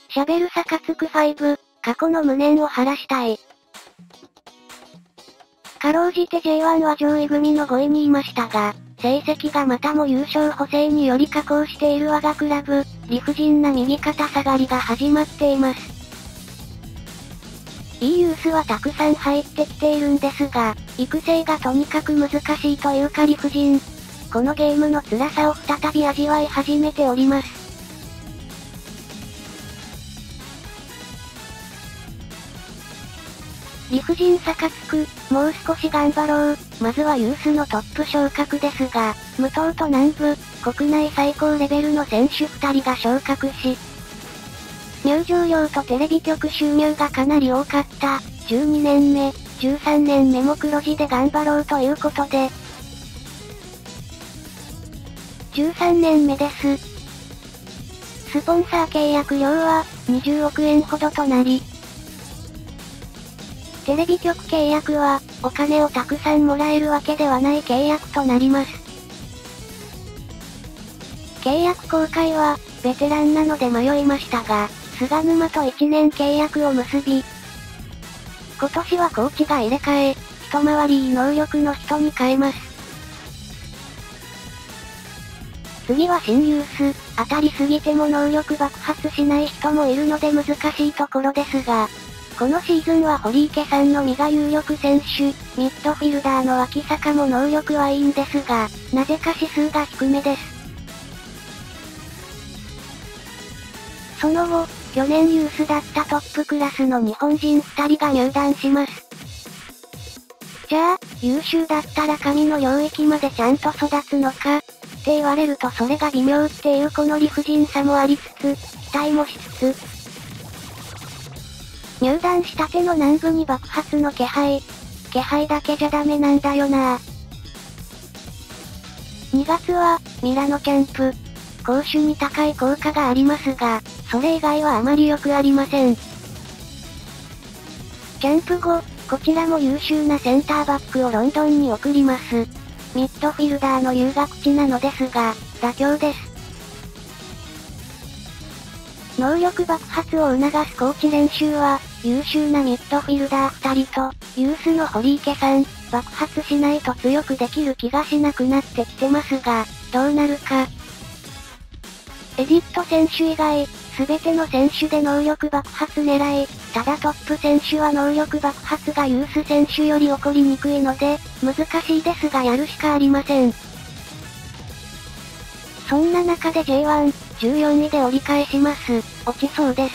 しゃべるサカツク5、過去の無念を晴らしたい。かろうじて J1 は上位組の5位にいましたが、成績がまたも優勝補正により下降している我がクラブ、理不尽な右肩下がりが始まっています。いいユースはたくさん入ってきているんですが、育成がとにかく難しいというか理不尽。このゲームの辛さを再び味わい始めております。理不尽さかつく、もう少し頑張ろう。まずはユースのトップ昇格ですが、武藤と南部、国内最高レベルの選手2人が昇格し、入場料とテレビ局収入がかなり多かった。12年目、13年目も黒字で頑張ろうということで、13年目です。スポンサー契約料は20億円ほどとなり、テレビ局契約はお金をたくさんもらえるわけではない契約となります。契約更改はベテランなので迷いましたが、菅沼と1年契約を結び、今年はコーチが入れ替え、一回りいい能力の人に変えます。次は新ユース、当たりすぎても能力爆発しない人もいるので難しいところですが、このシーズンは堀池さんのみが有力選手、ミッドフィルダーの脇坂も能力はいいんですが、なぜか指数が低めです。その後、去年ユースだったトップクラスの日本人2人が入団します。じゃあ、優秀だったら神の領域までちゃんと育つのかって言われるとそれが微妙っていうこの理不尽さもありつつ、期待もしつつ、入団したての南部に爆発の気配だけじゃダメなんだよなぁ。2月は、ミラノキャンプ。攻守に高い効果がありますが、それ以外はあまり良くありません。キャンプ後、こちらも優秀なセンターバックをロンドンに送ります。ミッドフィルダーの留学地なのですが、妥協です。能力爆発を促すコーチ練習は、優秀なミッドフィルダー2人と、ユースの堀池さん、爆発しないと強くできる気がしなくなってきてますが、どうなるか。エディット選手以外、すべての選手で能力爆発狙い、ただトップ選手は能力爆発がユース選手より起こりにくいので、難しいですがやるしかありません。そんな中で J1、14位で折り返します。落ちそうです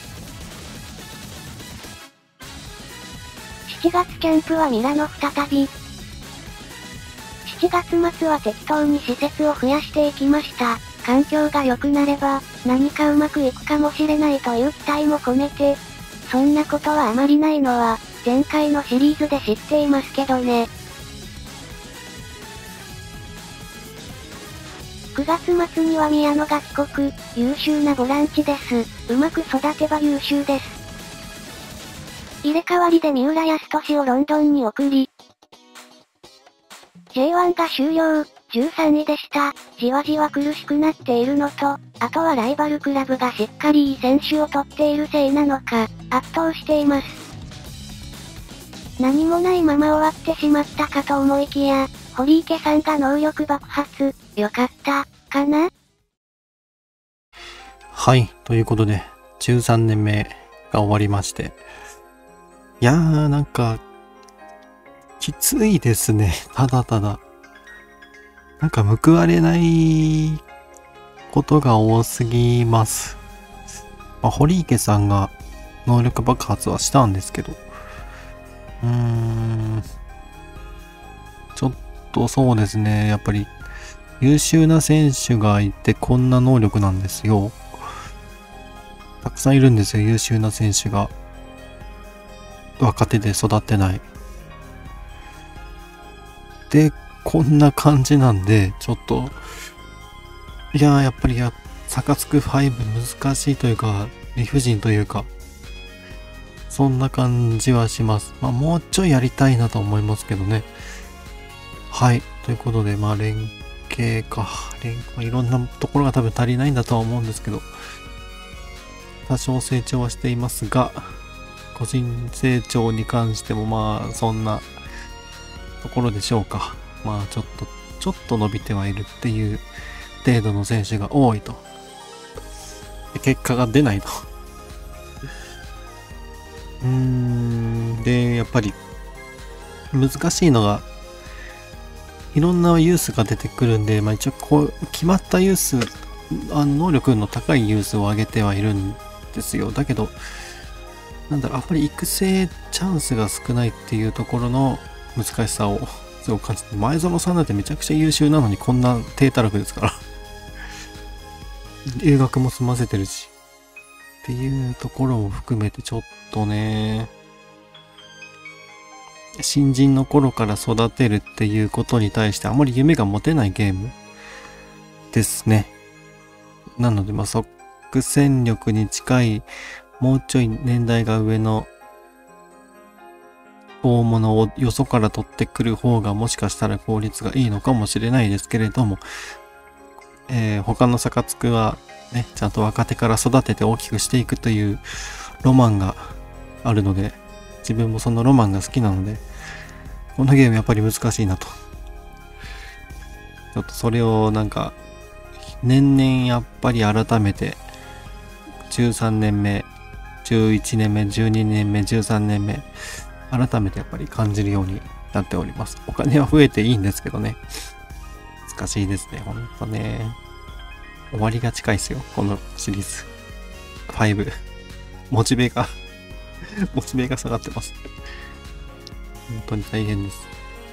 。7月キャンプはミラノ再び。7月末は適当に施設を増やしていきました。環境が良くなれば、何かうまくいくかもしれないという期待も込めて、そんなことはあまりないのは、前回のシリーズで知っていますけどね。9月末には宮野が帰国、優秀なボランチです。うまく育てば優秀です。入れ替わりで三浦康俊をロンドンに送り、J1 が終了、13位でした。じわじわ苦しくなっているのと、あとはライバルクラブがしっかりいい選手を取っているせいなのか、圧倒しています。何もないまま終わってしまったかと思いきや、堀池さんが能力爆発、よかった、かな？ はい、ということで、13年目が終わりまして。いやー、なんか、きついですね。ただただ。なんか報われないことが多すぎます。堀池さんが能力爆発はしたんですけど。ちょっとそうですね。やっぱり優秀な選手がいてこんな能力なんですよ。たくさんいるんですよ。優秀な選手が。若手で育ってない。で、こんな感じなんで、ちょっと、やっぱりサカツク5難しいというか、理不尽というか、そんな感じはします。もうちょいやりたいなと思いますけどね。はい。ということで、連携か。いろんなところが多分足りないんだとは思うんですけど、 多少成長はしていますが、個人成長に関してもまあそんなところでしょうか。まあちょっと伸びてはいるっていう程度の選手が多いと。で結果が出ないと。で、やっぱり難しいのが、いろんなユースが出てくるんで、まあ一応こう、決まったユース、能力の高いユースを上げてはいるんですよ。だけど、なんだろう、やっぱり育成チャンスが少ないっていうところの難しさをすごく感じて、前園さんなんてめちゃくちゃ優秀なのにこんな低たらくですから。留学も済ませてるし。っていうところも含めてちょっとね、新人の頃から育てるっていうことに対してあまり夢が持てないゲームですね。なので、まあ、即戦力に近い、もうちょい年代が上の大物をよそから取ってくる方がもしかしたら効率がいいのかもしれないですけれども、他のサカツクはね、ちゃんと若手から育てて大きくしていくというロマンがあるので、自分もそのロマンが好きなので、このゲームやっぱり難しいなと。ちょっとそれをなんか、年々やっぱり改めて、13年目、11年目、12年目、13年目、改めてやっぱり感じるようになっております。お金は増えていいんですけどね。難しいですね、ほんとね。終わりが近いですよ、このシリーズ。5。モチベが下がってます。本当に大変です。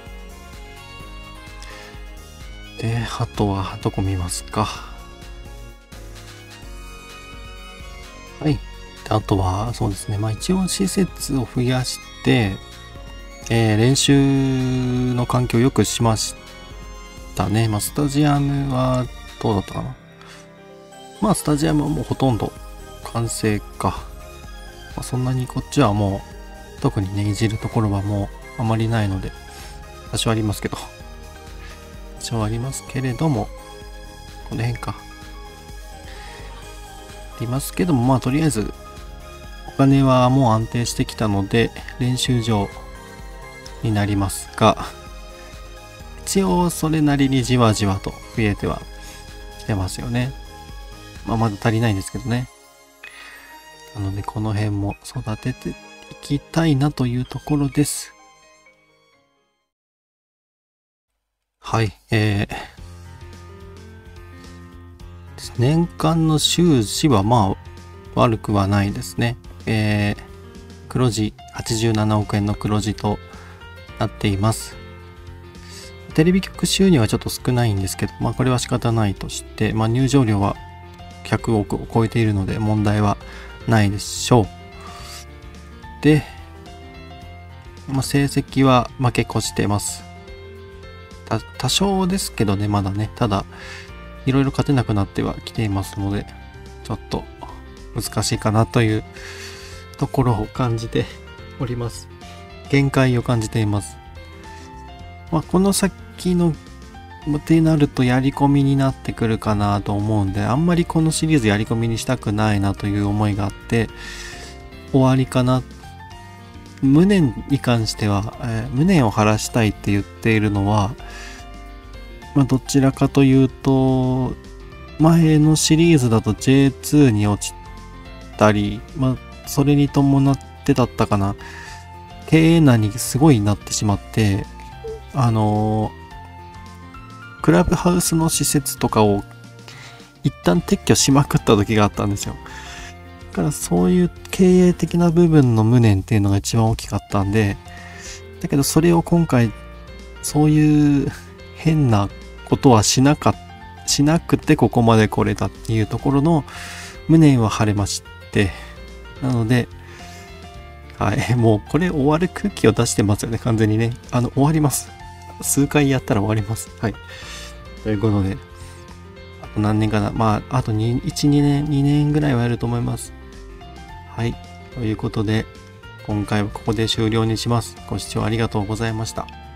で、あとはどこ見ますか。はい。あとは、そうですね。まあ一応施設を増やして、練習の環境を良くしましたね。まあスタジアムはどうだったかな。まあスタジアムはもうほとんど完成か。まあ、そんなにこっちはもう特にね、いじるところはもうあまりないので、多少ありますけど。多少ありますけれども、この辺か。ありますけども、まあとりあえず、お金はもう安定してきたので、練習場になりますが、一応それなりにじわじわと増えてはきてますよね。まあまだ足りないんですけどね。なのでこの辺も育てていきたいなというところです。はい、年間の収支はまあ悪くはないですね。黒字87億円の黒字となっています。テレビ局収入はちょっと少ないんですけど、まあこれは仕方ないとして、まあ入場料は100億を超えているので問題はないでしょう。で、まあ成績は負け越してます。多少ですけどね、まだね。ただ、いろいろ勝てなくなってはきていますので、ちょっと難しいかなというところを感じております。限界を感じています。まあ、この先のってなるとやり込みになってくるかなと思うんで、あんまりこのシリーズやり込みにしたくないなという思いがあって、終わりかな。無念に関しては、無念を晴らしたいって言っているのは、まあ、どちらかというと、前のシリーズだと J2 に落ちたり、まあ、それに伴ってだったかな。経営難にすごいなってしまって、クラブハウスの施設とかを一旦撤去しまくった時があったんですよ。だからそういう経営的な部分の無念っていうのが一番大きかったんで、だけどそれを今回そういう変なことはしなくてここまで来れたっていうところの無念は晴れまして、なので、はい、もうこれ終わる空気を出してますよね、完全にね。終わります。数回やったら終わります。はい。ということで、あと何年かな。まあ、あと1、2年、2年ぐらいはやると思います。はい。ということで、今回はここで終了にします。ご視聴ありがとうございました。